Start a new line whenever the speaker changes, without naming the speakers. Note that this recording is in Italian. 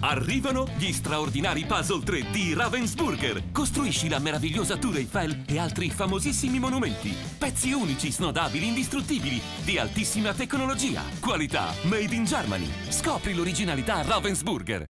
Arrivano gli straordinari puzzle 3 di Ravensburger. Costruisci la meravigliosa Tour Eiffel e altri famosissimi monumenti. Pezzi unici, snodabili, indistruttibili, di altissima tecnologia. Qualità made in Germany. Scopri l'originalità Ravensburger.